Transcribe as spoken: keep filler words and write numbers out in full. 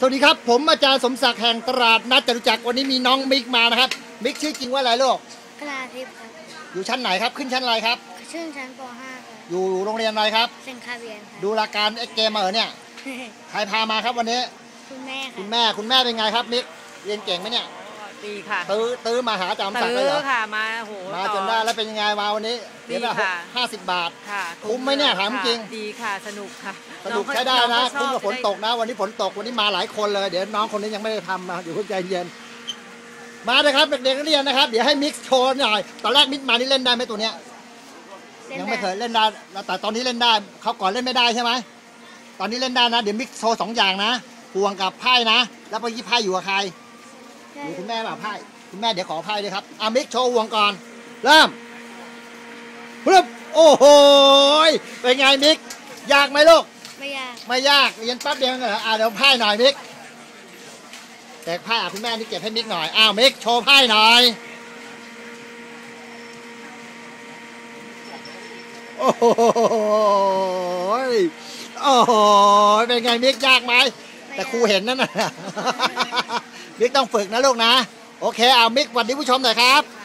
วัสดีครับผมอาจารย์สมศักดิ์แห่งตลาดนัดจตุจักรวันนี้มีน้องมิกมานะครับมิกชื่อจริงว่าอะไรลูกกระทิบครับอยู่ชั้นไหนครับขึ้นชั้นอะไรครับชื่อชั้นป .ห้า ครับอยู่โรงเรียนอะไรครับเซนคาเวียนครับดูรายการเอ็กเกมมาเหรอเนี่ยใครพามาครับวันนี้คุณแม่ค่ะคุณแม่คุณแม่เป็นไงครับมิกเรียนเก่งไหมเนี่ยดีค่ะตื้อตื้อมาหาอาจารย์สมศักดิ์เลยเหรอค่ะมาโหมาจนได้แล้วเป็นยังไงมาวันนี้ดีค่ะห้าสิบบาทค่ะคุ้มไหมเนี่ยถามจริงดีค่ะสนุกค่ะสนุกใช้ได้นะคุ้มกับฝนตกนะวันนี้ฝนตกวันนี้มาหลายคนเลยเดี๋ยวน้องคนนี้ยังไม่ได้ทำมาอยู่ใจเย็นมาเลยครับเด็กๆนักเรียนนะครับเดี๋ยวให้มิกโชว์หน่อยตอนแรกมิกมานี่เล่นได้ไหมตัวเนี้ยยังไม่เคยเล่นได้แต่ตอนนี้เล่นได้เขาก่อนเล่นไม่ได้ใช่ไหมตอนนี้เล่นได้นะเดี๋ยวมิกโชว์สองอย่างนะห่วงกับไพ่นะแล้วไปยี่ไพ่อยู่กับใครอยู่คุณแม่แบบไพ่คุณแม่เดี๋ยวขอไพ่ด้วยครับอามิกโชว์ห่วงก่อนเริ่มปึ๊บโอ้โหเป็นไงมิกยากไหมลูกไม่ยากไม่ยากเรียนแป๊บเดียวเหรออ่าเดี๋ยวไพ่หน่อยมิกแจกไพ่อ่ะคุณแม่นี่เก็บให้มิกหน่อยอ้าวมิกโชว์ไพ่หน่อยโอ้โหโอ้โหเป็นไงมิกยากไหมแต่ครูเห็นนั่นน่ะมิกต้องฝึกนะลูกนะโอเคเอามิกสวัสดีผู้ชมหน่อยครับ